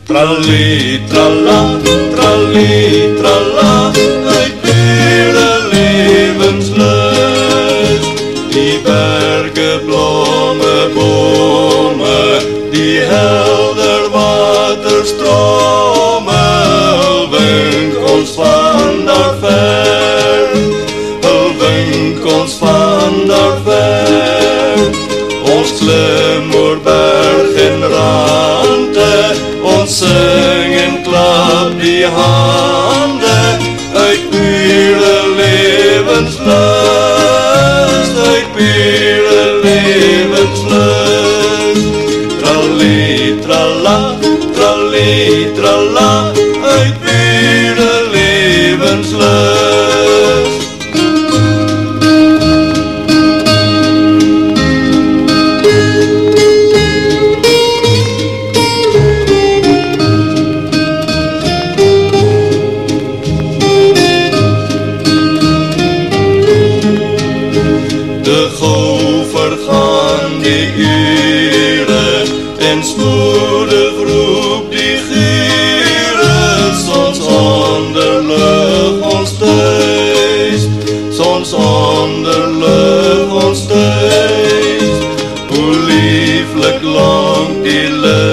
Tralli, tralla, tralli, tralla, uit pure levenslust. Die bergen, bloemen, bomen, die helder waterstromen, hulwink ons van daar ver, hulwink ons van daar ver. Ons klim oor berg en rande, ons sing en klap die hande, uit pure levenslust, uit pure levenslust. Tralli, tralla, tralli, tralla, uit pure levenslust. De gauw vergaan die uren en spoedig roep die gieren. Zonsonderlig ons thuis, zonsonderlig ons thuis. Hoe lieflijk langt die lucht